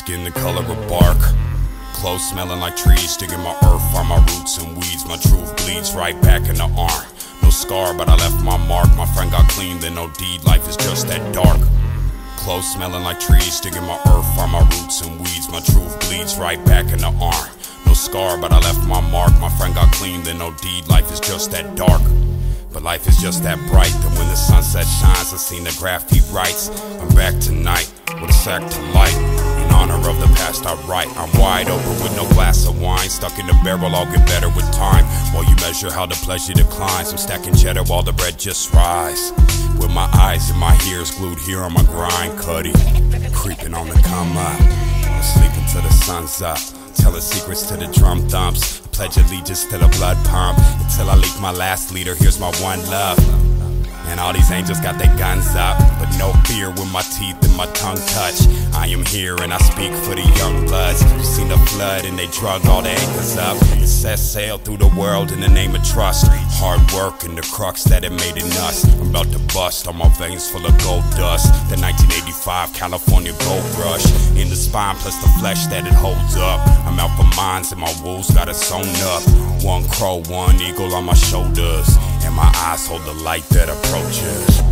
Skin the color of bark, clothes smelling like trees, digging my earth, find my roots and weeds. My truth bleeds right back in the arm. No scar, but I left my mark. My friend got clean, then no deed. Life is just that dark. Clothes smelling like trees, digging my earth, find my roots and weeds. My truth bleeds right back in the arm. No scar, but I left my mark. My friend got clean, then no deed. Life is just that dark. But life is just that bright, that when the sunset shines, I've seen the graffiti writes. I'm back tonight with a sack to light. In honor of the past I write. I'm wide open with no glass of wine. Stuck in the barrel, I'll get better with time. While you measure how the pleasure declines, I'm stacking cheddar while the bread just rise. With my eyes and my ears glued here on my grind, Cuddy creeping on the come up. I'm sleeping till the sun's up, telling secrets to the drum thumps. Pledge allegiance to the blood pump until I leak my last leader. Here's my one love. And all these angels got their guns up, but no fear when my teeth and my tongue touch. I am here and I speak for the young bloods who seen the flood and they drug all the anchors up and set sail through the world in the name of trust. Hard work and the crux that it made in us. I'm about to bust, all my veins full of gold dust. The 1985 California gold rush in the spine plus the flesh that it holds up. I'm out for mines and my wolves got it sewn up. One crow, one eagle on my shoulders, and my eyes hold the light that approaches.